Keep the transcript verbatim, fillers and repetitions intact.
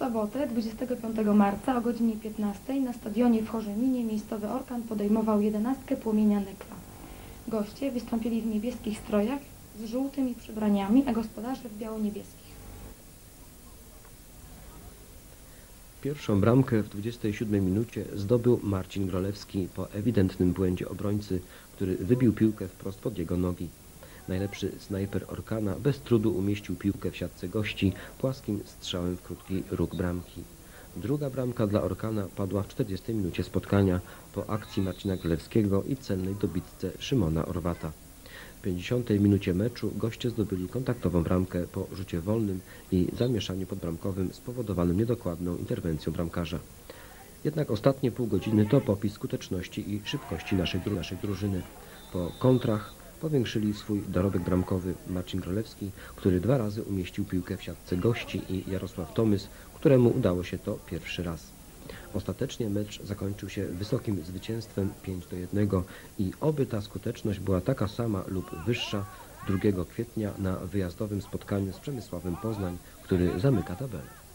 sobotę, dwudziestego piątego marca o godzinie piętnastej na stadionie w Chorzeminie miejscowy Orkan podejmował jedenastkę Płomienia Nykla. Goście wystąpili w niebieskich strojach z żółtymi przybraniami, a gospodarze w biało-niebieskich. Pierwszą bramkę w dwudziestej siódmej minucie zdobył Marcin Grolewski po ewidentnym błędzie obrońcy, który wybił piłkę wprost pod jego nogi. Najlepszy snajper Orkana bez trudu umieścił piłkę w siatce gości płaskim strzałem w krótki róg bramki. Druga bramka dla Orkana padła w czterdziestej minucie spotkania po akcji Marcina Grolewskiego i celnej dobitce Szymona Orwata. W pięćdziesiątej minucie meczu goście zdobyli kontaktową bramkę po rzucie wolnym i zamieszaniu podbramkowym spowodowanym niedokładną interwencją bramkarza. Jednak ostatnie pół godziny to popis skuteczności i szybkości naszej, naszej drużyny. Po kontrach powiększyli swój dorobek bramkowy Marcin Grolewski, który dwa razy umieścił piłkę w siatce gości, i Jarosław Tomys, któremu udało się to pierwszy raz. Ostatecznie mecz zakończył się wysokim zwycięstwem pięć do jednego i oby ta skuteczność była taka sama lub wyższa drugiego kwietnia na wyjazdowym spotkaniu z Przemysławem Poznań, który zamyka tabelę.